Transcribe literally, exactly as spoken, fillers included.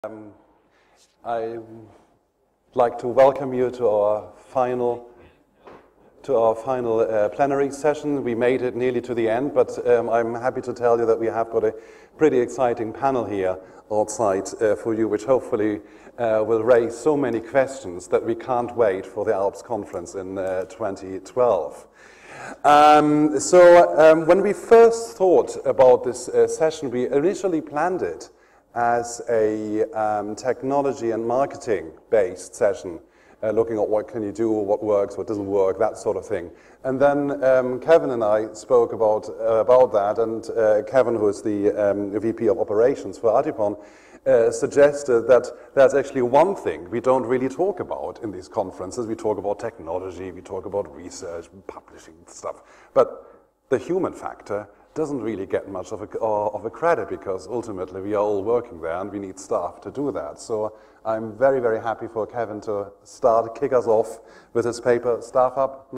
Um, I'd like to welcome you to our final to our final uh, plenary session. We made it nearly to the end, but um, I'm happy to tell you that we have got a pretty exciting panel here outside uh, for you, which hopefully uh, will raise so many questions that we can't wait for the ALPS conference in uh, twenty twelve. Um, so um, when we first thought about this uh, session, we initially planned it as a um, technology and marketing-based session, uh, looking at what can you do, what works, what doesn't work, that sort of thing. And then um, Kevin and I spoke about uh, about that, and uh, Kevin, who is the um, V P of Operations for Artipon, uh, suggested that that's actually one thing we don't really talk about in these conferences. We talk about technology, we talk about research, publishing stuff, but the human factor doesn't really get much of a, of a credit, because ultimately we are all working there and we need staff to do that. So I'm very, very happy for Kevin to start, kick us off with his paper, Staff Up.